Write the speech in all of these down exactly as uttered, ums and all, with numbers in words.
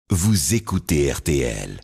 Vous écoutez R T L.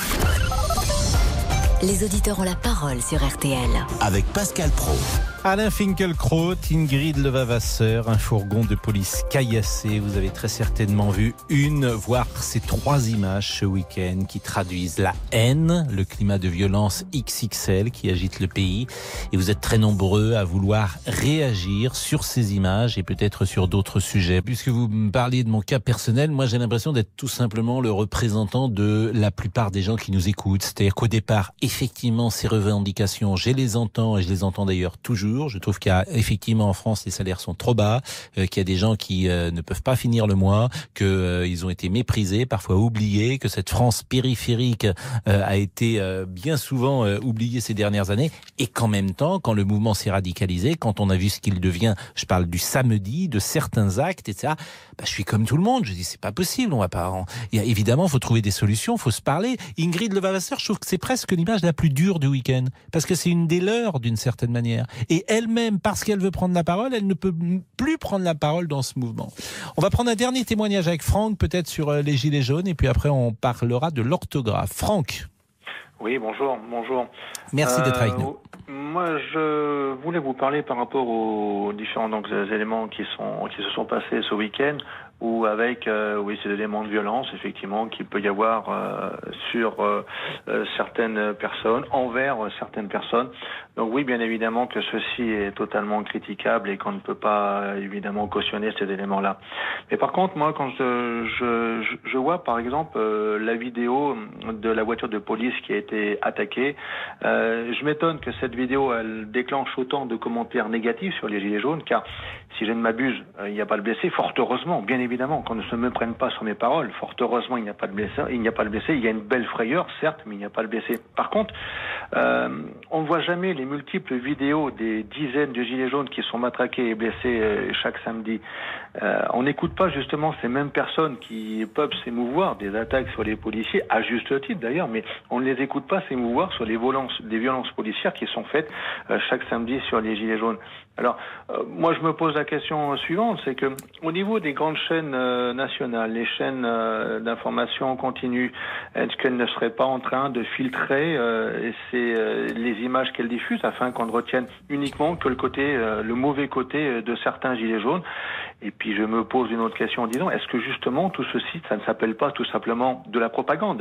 Les auditeurs ont la parole sur R T L. Avec Pascal Praud. Alain Finkielkraut, Ingrid Levavasseur, un fourgon de police caillassé. Vous avez très certainement vu une, voire ces trois images ce week-end qui traduisent la haine, le climat de violence X X L qui agite le pays. Et vous êtes très nombreux à vouloir réagir sur ces images et peut-être sur d'autres sujets. Puisque vous me parliez de mon cas personnel, moi j'ai l'impression d'être tout simplement le représentant de la plupart des gens qui nous écoutent. C'est-à-dire qu'au départ, effectivement, ces revendications, je les entends et je les entends d'ailleurs toujours. Je trouve qu'il y a effectivement en France les salaires sont trop bas, euh, qu'il y a des gens qui euh, ne peuvent pas finir le mois, que euh, ils ont été méprisés, parfois oubliés, que cette France périphérique euh, a été euh, bien souvent euh, oubliée ces dernières années, et qu'en même temps, quand le mouvement s'est radicalisé, quand on a vu ce qu'il devient, je parle du samedi, de certains actes, et cetera. Bah, je suis comme tout le monde. Je dis c'est pas possible, on va pas. En... Il y a, évidemment, faut trouver des solutions, faut se parler. Ingrid Levavasseur, je trouve que c'est presque l'image la plus dure du week-end, parce que c'est une des leurs d'une certaine manière. Et elle-même, parce qu'elle veut prendre la parole, elle ne peut plus prendre la parole dans ce mouvement. On va prendre un dernier témoignage avec Franck, peut-être sur les Gilets jaunes, et puis après on parlera de l'orthographe. Franck. Oui, bonjour, bonjour. Merci euh, d'être avec nous. Moi, je voulais vous parler par rapport aux différents donc, éléments qui sont qui se sont passés ce week-end, ou avec euh, oui ces éléments de violence effectivement qu'il peut y avoir euh, sur euh, euh, certaines personnes, envers euh, certaines personnes. Donc oui, bien évidemment que ceci est totalement critiquable et qu'on ne peut pas évidemment cautionner ces éléments-là. Mais par contre, moi, quand je je, je vois par exemple euh, la vidéo de la voiture de police qui a été attaquée, euh, je m'étonne que cette vidéo elle déclenche autant de commentaires négatifs sur les Gilets jaunes, car si je ne m'abuse, euh, il n'y a pas de blessé, fort heureusement, bien évidemment, qu'on ne se me prenne pas sur mes paroles, fort heureusement, il n'y a pas de blessé, il n'y a pas de blessé, il y a une belle frayeur, certes, mais il n'y a pas de blessé. Par contre, euh, on ne voit jamais les multiples vidéos des dizaines de Gilets jaunes qui sont matraqués et blessés euh, chaque samedi. Euh, on n'écoute pas justement ces mêmes personnes qui peuvent s'émouvoir des attaques sur les policiers, à juste titre d'ailleurs, mais on ne les écoute pas s'émouvoir sur les violences, des violences policières qui sont faites euh, chaque samedi sur les Gilets jaunes. Alors, euh, moi je me pose la question suivante, c'est que au niveau des grandes chaînes euh, nationales, les chaînes euh, d'information continue, est-ce qu'elles ne seraient pas en train de filtrer euh, ces, euh, les images qu'elles diffusent afin qu'on ne retienne uniquement que le côté, euh, le mauvais côté de certains Gilets jaunes? Et puis je me pose une autre question en disant, est-ce que justement tout ceci, ça ne s'appelle pas tout simplement de la propagande?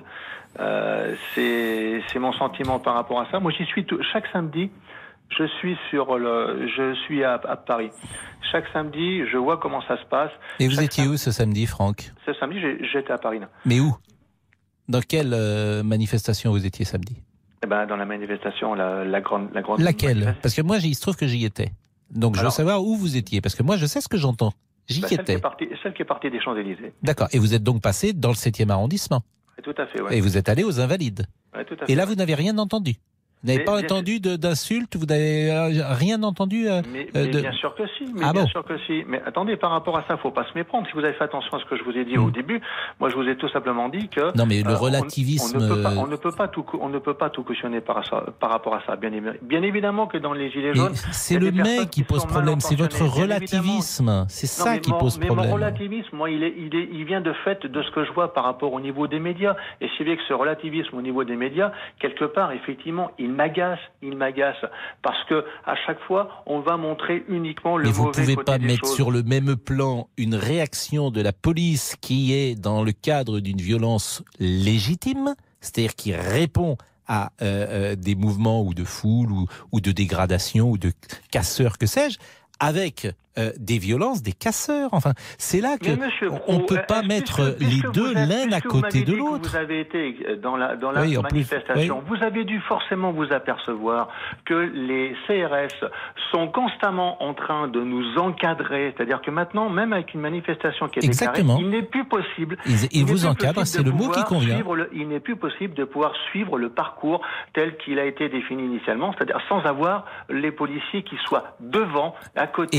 euh, c'est, c'est mon sentiment par rapport à ça. Moi j'y suis tout, chaque samedi. Je suis sur le, je suis à, à Paris. Chaque samedi, je vois comment ça se passe. Et vous Chaque étiez sam... où ce samedi, Franck? Ce samedi, j'ai, j'étais à Paris. Là. Mais où? Dans quelle euh, manifestation vous étiez samedi? Eh ben, dans la manifestation, la, la grande, la grande. Laquelle? Parce que moi, il se trouve que j'y étais. Donc, je Alors, veux savoir où vous étiez, parce que moi, je sais ce que j'entends. J'y bah, étais. Celle qui, est partie, celle qui est partie des Champs-Élysées. D'accord. Et vous êtes donc passé dans le septième arrondissement? Tout à fait, oui. Et vous êtes allé aux Invalides? Ouais, tout à fait. Et là, vous n'avez rien entendu? Vous n'avez pas entendu de, d'insultes? Vous n'avez rien entendu euh, mais, mais de... Bien sûr que si. Mais ah bien bon sûr que si. Mais attendez, par rapport à ça, il ne faut pas se méprendre. Si vous avez fait attention à ce que je vous ai dit mmh. au début, moi je vous ai tout simplement dit que. Non, mais le euh, relativisme. On, on, ne peut pas, on ne peut pas tout, on ne peut pas tout cautionner par, ça, par rapport à ça. Bien, bien évidemment que dans les Gilets jaunes. Mais c'est le mec qui pose problème. C'est votre relativisme. C'est ça non, qui mon, pose mais problème. Mais mon relativisme, moi, il, est, il, est, il vient de fait de ce que je vois par rapport au niveau des médias. Et si bien que ce relativisme au niveau des médias, quelque part, effectivement, il m'agace. Il m'agace parce que à chaque fois on va montrer uniquement le mais mauvais côté des choses. Mais vous pouvez pas mettre sur le même plan une réaction de la police qui est dans le cadre d'une violence légitime, c'est-à-dire qui répond à euh, euh, des mouvements ou de foule ou, ou de dégradation ou de casseurs, que sais-je, avec euh, des violences, des casseurs. Enfin, c'est là que on ne peut pas mettre les deux l'un à côté de l'autre. Vous avez été dans la dans la oui, manifestation. Plus, oui. Vous avez dû forcément vous apercevoir que les C R S sont constamment en train de nous encadrer. C'est-à-dire que maintenant, même avec une manifestation qui est déclarée, il n'est plus possible. Ils, ils vous encadrent, c'est le mot qui convient. Le, il n'est plus possible de pouvoir suivre le parcours tel qu'il a été défini initialement, c'est-à-dire sans avoir les policiers qui soient devant, à côté. Et, et, et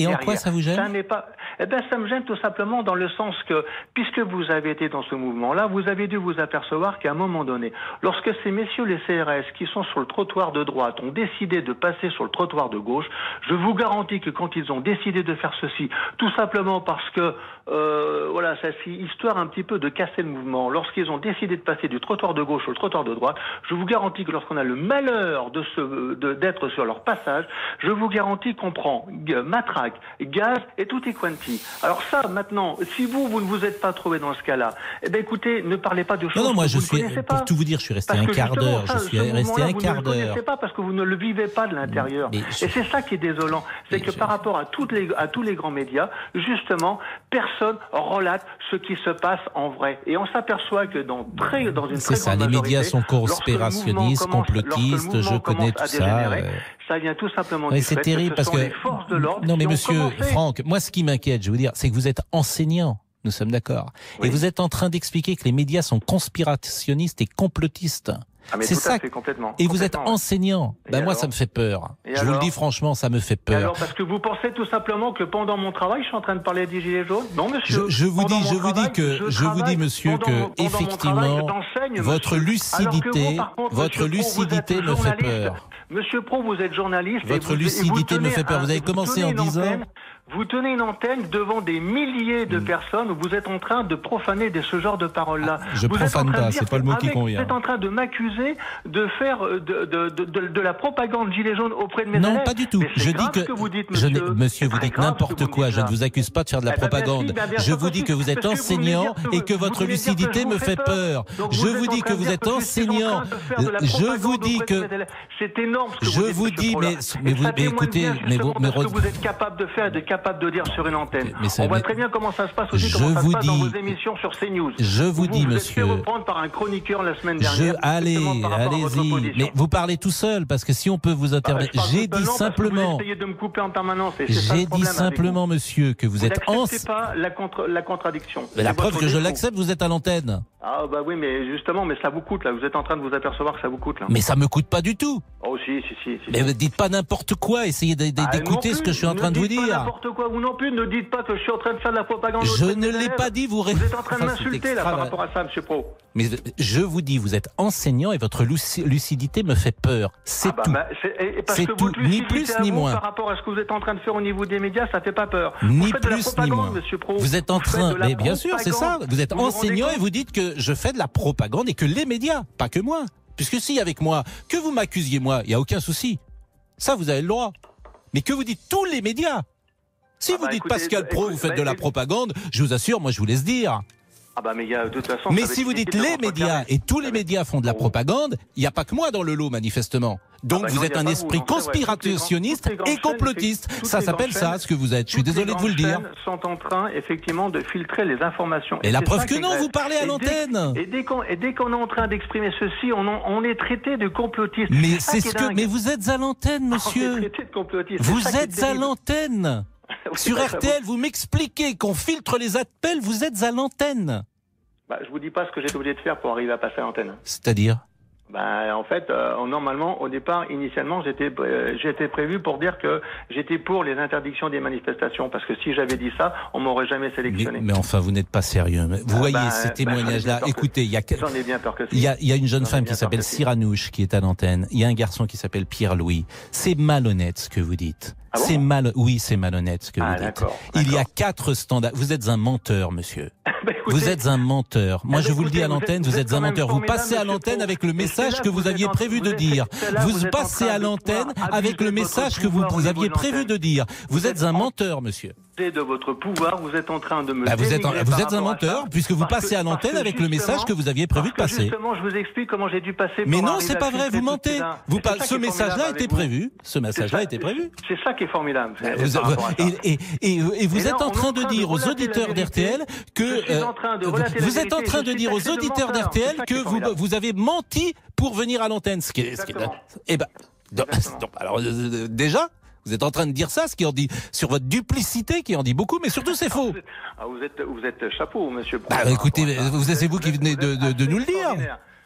en derrière. quoi ça vous gêne ? Ça n'est pas. Eh ben, ça me gêne tout simplement dans le sens que, puisque vous avez été dans ce mouvement-là, vous avez dû vous apercevoir qu'à un moment donné, lorsque ces messieurs les C R S qui sont sur le trottoir de droite ont décidé de passer sur le trottoir de gauche, je vous garantis que quand ils ont décidé de faire ceci, tout simplement parce que, euh, voilà, ça c'est histoire un petit peu de casser le mouvement. Lorsqu'ils ont décidé de passer du trottoir de gauche au trottoir de droite, je vous garantis que lorsqu'on a le malheur de se, de, d'être sur leur passage, je vous garantis qu'on prend matraque, gaz et tout est quanti. Alors ça, maintenant, si vous, vous ne vous êtes pas trouvé dans ce cas-là, eh bien écoutez, ne parlez pas de choses Non, non, moi que je vous suis, ne connaissez pour pas. tout vous dire, je suis resté Parce un que quart justement, d'heure, ça, je suis ce resté mouvement-là, un vous quart ne le d'heure. connaissez pas parce que vous ne le vivez pas de l'intérieur. Mais je- Et c'est ça qui est désolant. C'est Mais que je- par rapport à, toutes les, à tous les grands médias, justement, personne relate ce qui se passe en vrai. Et on s'aperçoit que dans, très, dans une C'est très ça, grande les majorité, médias sont lorsque le mouvement conspirationnistes, commence- complotistes, lorsque le je mouvement connais commence tout à ça. dégénérer, euh. ça vient tout simplement Oui, du c'est fait terrible que ce parce sont que. les forces de l'ordre Non, mais qui ont monsieur commencé. Franck, moi, ce qui m'inquiète, je veux dire, c'est que vous êtes enseignant. Nous sommes d'accord. Oui. Et vous êtes en train d'expliquer que les médias sont conspirationnistes et complotistes. Ah, mais c'est tout à ça. fait, complètement. Et vous êtes Complètement, ouais. enseignant. Et Ben moi, alors ça me fait peur. Et je vous le alors dis franchement, ça me fait Et peur. alors, parce que vous pensez tout simplement que pendant mon travail, je suis en train de parler des gilets jaunes ? Non, monsieur. Je, je vous Pendant dis, mon je vous dis travail, que, je, vous dis, travaille. monsieur, Pendant que mon- pendant mon effectivement, travail, j'enseigne, votre monsieur. lucidité, Alors que vous, par contre, votre monsieur Pro, vous lucidité êtes me fait journaliste. peur. Monsieur Pro, vous êtes journaliste. et Votre vous- et vous lucidité me tenez fait peur. un- Vous avez vous commencé tenez en une disant- antenne- Vous tenez une antenne devant des milliers de Mm. personnes où vous êtes en train de profaner de ce genre de paroles-là. Ah, je Vous êtes en profane train de pas, dire c'est pas le mot qu'avec- qui convient. Vous êtes en train de m'accuser de faire euh, de, de, de, de, de la propagande gilet jaune auprès de mes Non, élèves. pas du tout. Mais c'est Je grave dis que, ce que vous dites, je n'ai- monsieur. monsieur, C'est vous très dites grave ce n'importe que vous quoi. dites Je ne là. vous accuse pas de faire de la Eh ben, propagande. merci, ben, bien Je sûr vous dis que que vous si. êtes Parce que vous venez enseignant dire que et vous- que vous votre venez dire que lucidité je vous me fais fait peur. peur. Donc Je vous vous êtes dis en que train de vous dire êtes que je suis en enseignant. train de faire de la Je propagande vous dis auprès que. de mes élèves. C'est énorme ce que Je vous dites, vous monsieur dis, Paula. mais- Et mais vous- ça mais témoigne écoutez, bien mais vous- justement mais de ce que Rose- vous êtes capable de faire et de capable de dire sur une antenne. Mais ça- On voit mais- très bien comment ça se passe aussi, Je comment ça se vous passe dans dis- vos émissions sur CNews. Je vous Où dis, vous monsieur. Vous êtes fait reprendre par un chroniqueur la semaine Je, dernière. allez, justement par rapport à votre allez-y. position. Mais vous parlez tout seul, parce que si on peut vous Bah, intervenir. je parle J'ai tout dit seulement parce que simplement. Vous essayez de me couper en permanence. et c'est ça le J'ai dit problème avec simplement, vous. monsieur, que vous Vous êtes en. n'acceptez pas la, contre, la contradiction. Mais la C'est preuve votre que je défaut. l'accepte, vous êtes à l'antenne. Ah bah oui, mais justement, mais ça vous coûte là. Vous êtes en train de vous apercevoir que ça vous coûte là. Mais ça me coûte pas du tout. Oh si, si, si. si, Mais si. dites pas n'importe quoi, essayez d- d- Ah, d'écouter non ce que plus, je suis en train ne de vous dites pas dire. N'importe quoi, vous non plus, ne dites pas que je suis en train de faire de la propagande. Je auprès de ne mes l'ai élèves. pas dit, vous ré- Vous êtes en train de Enfin, c'est m'insulter là par extravagant. rapport à ça, monsieur Pro. Mais je vous dis, vous êtes enseignant et votre luci- lucidité me fait peur. C'est Ah bah, tout. bah, c'est- et- et parce C'est que tout, votre ni lucidité plus à ni vous, moins. Par rapport à ce que vous êtes en train de faire au niveau des médias, ça fait pas peur. Ni vous faites de la plus ni propagande, moins. monsieur Pro. Vous êtes en faites train, de la mais bien sûr, c'est ça. propagande. Vous êtes Vous vous rendez enseignant compte et vous dites que je fais de la propagande et que les médias, pas que moi. Puisque si avec moi, que vous m'accusiez moi, il y a aucun souci. Ça, vous avez le droit. Mais que vous dites tous les médias. Si Ah vous bah, dites écoutez, Pascal Pro, écoute, vous faites bah, de la écoute. propagande, je vous assure, moi je vous laisse dire. Ah bah mais gars, de toute façon. Mais ça va si être vous dites difficile de les médias contrecarrer. et tous les Ah, mais- médias font de la Oh. propagande, il n'y a pas que moi dans le lot manifestement. Donc Ah bah vous non, êtes il y a un pas esprit vous, donc c'est vrai. conspirationniste Toutes les grandes et chaînes, complotiste. toutes Ça les s'appelle grandes ça, chaînes- ce que vous êtes. Je suis Toutes désolé les de vous le grandes dire. chaînes sont en train, effectivement, de filtrer les informations. Et la c'est preuve ça que qui est non, grave. vous parlez à Et dès- l'antenne. Et dès qu'on et dès qu'on est en train d'exprimer ceci, on, en- on est traité de complotiste. Mais ça c'est qui est ce que. dingue. Mais vous êtes à l'antenne, On est monsieur. traité de complotiste. C'est Vous ça qui est êtes à terrible. l'antenne. Oui, Sur bah, R T L, vous m'expliquez qu'on filtre les appels, vous êtes à l'antenne. Bah, je vous dis pas ce que j'ai été obligé de faire pour arriver à passer à l'antenne. C'est-à-dire Bah, en fait, euh, normalement, au départ, initialement, j'étais euh, j'étais prévu pour dire que j'étais pour les interdictions des manifestations, parce que si j'avais dit ça, on m'aurait jamais mais, sélectionné. mais enfin, vous n'êtes pas sérieux. Vous Ah voyez bah, ces bah, témoignages-là. j'en ai bien peur que- Écoutez, il y a. J'en ai bien peur que si. Il y, a, il y a une jeune J'en ai femme bien qui peur s'appelle que si. Cyranouche qui est à l'antenne. Il y a un garçon qui s'appelle Pierre-Louis. C'est malhonnête ce que vous dites. Ah bon c'est mal. Oui, c'est malhonnête ce que Ah, vous dites. d'accord, Il y a d'accord. quatre standards. Vous êtes un menteur, monsieur. Bah, écoutez, Vous êtes un menteur. Moi, Eh ben, je vous le écoutez, dis à vous êtes- l'antenne, vous vous êtes êtes un quand même menteur. Vous formidable, passez à monsieur l'antenne Pro. avec le Et message c'est là que vous êtes aviez en- prévu vous de êtes- dire. c'est là Vous vous êtes en passez train à de l'antenne pouvoir avec abuser le de message votre que vous, pouvoir au vous niveau aviez de prévu l'antenne. de dire. Vous Vous êtes êtes un en- menteur, monsieur. de votre pouvoir, vous êtes en train de me Bah, vous êtes, un- dénigrer vous par êtes un rapport à menteur ça. puisque vous Parce passez que- à parce l'antenne que avec le message justement- que vous aviez prévu de parce que passer. Justement, je vous explique comment j'ai dû passer. Mais pour non, arriver c'est à pas vrai, filtrer vous tout mentez. cela. Vous Et parlez, c'est ça ce qui est message-là formidable était avec vous. prévu. Ce C'est message-là ça- était prévu. C'est ça qui est formidable. c'est- Vous- par rapport à ça. et, et, et, et vous Et là, êtes en on est train en de train de dire aux relater la auditeurs vérité. d'R T L que Je suis en train de relater la vous êtes en vérité. train Je de suis dire aux taxé de auditeurs menteur. d'R T L C'est ça qui que est vous, formidable. vous avez menti pour venir à l'antenne. Ce qui est, ce qui est- Exactement. eh ben, donc, Exactement. donc, alors euh, déjà. Vous êtes en train de dire ça, ce qui en dit sur votre duplicité, qui en dit beaucoup, mais surtout c'est faux. Ah, vous êtes, vous êtes chapeau, monsieur. Bah, par écoutez, rapport à ça. vous- c'est vous qui êtes- venez de- êtes de- de nous le assez dire. extraordinaire.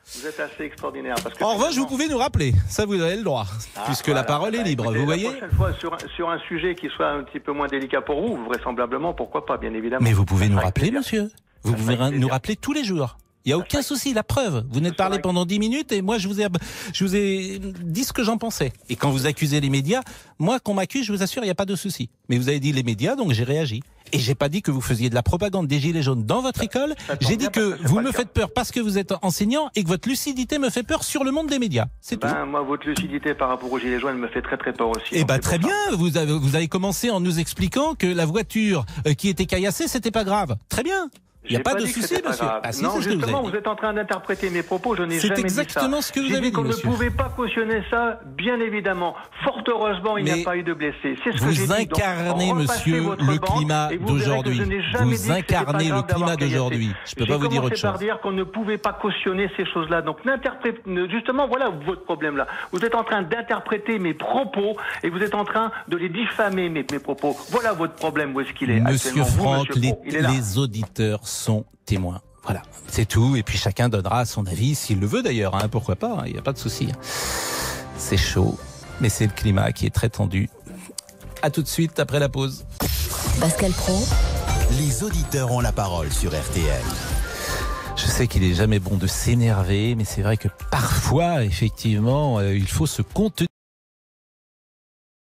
Vous êtes assez extraordinaire. Parce que En revanche, vous pouvez nous rappeler. Ça, vous avez le droit. Ah, puisque voilà. la parole est Bah, libre, écoutez, vous la voyez. prochaine fois, sur, un- sur un sujet qui soit un petit peu moins délicat pour vous, vraisemblablement, pourquoi pas, bien évidemment. Mais vous pouvez Ça nous fera rappeler, plaisir. monsieur. Vous Ça pouvez fera nous plaisir. rappeler tous les jours. Il n'y a aucun souci, la preuve. Vous n'êtes parlé fera- pendant dix minutes et moi, je vous ai, je vous ai dit ce que j'en pensais. Et quand vous accusez les médias, moi, qu'on m'accuse, je vous assure, il n'y a pas de souci. Mais vous avez dit les médias, donc j'ai réagi. Et j'ai pas dit que vous faisiez de la propagande des Gilets jaunes dans votre école. ça tombe J'ai dit bien que parce que c'est vous pas me le cas. faites peur parce que vous êtes enseignant et que votre lucidité me fait peur sur le monde des médias. C'est tout. Ben, moi, votre lucidité par rapport aux Gilets jaunes me fait très très peur aussi. Eh donc ben c'est très pour ça. bien, vous avez, vous avez commencé en nous expliquant que la voiture euh, qui était caillassée, c'était pas grave. Très bien. Il n'y a J'ai pas, de dit que souci, c'était pas monsieur. grave. Ah, si, non, c'est ce que vous justement, avez vous, dit. êtes en train d'interpréter mes propos. Je n'ai C'est jamais dit ça. exactement ce que vous J'ai avez dit dit, qu'on ne monsieur. pouvait pas cautionner ça. Bien évidemment. Fort heureusement, il n'y Mais a pas eu de blessés. C'est ce que j'ai Vous dit. Donc, incarnez, repassez monsieur, votre le banque climat et vous verrez que d'aujourd'hui. je n'ai jamais dit Vous que c'était pas incarnez le grave d'avoir climat caillassé. d'aujourd'hui. Je peux J'ai pas vous dire commencé autre par chose. dire qu'on ne pouvait pas cautionner ces choses-là. Donc, n'interprétez, justement, voilà votre problème là. Vous êtes en train d'interpréter mes propos et vous êtes en train de les diffamer, mes, mes propos. Voilà votre problème, où est-ce qu'il est Monsieur actuellement. Vous, Franck, monsieur les, Pro, il est là. les auditeurs sont témoins. Voilà, c'est tout. Et puis chacun donnera son avis, s'il le veut d'ailleurs. Hein, pourquoi pas, il n'y a pas de souci. C'est chaud, mais c'est le climat qui est très tendu. À tout de suite après la pause. Pascal Pro, Les auditeurs ont la parole sur R T L. Je sais qu'il est jamais bon de s'énerver, mais c'est vrai que parfois, effectivement, euh, il faut se contenir.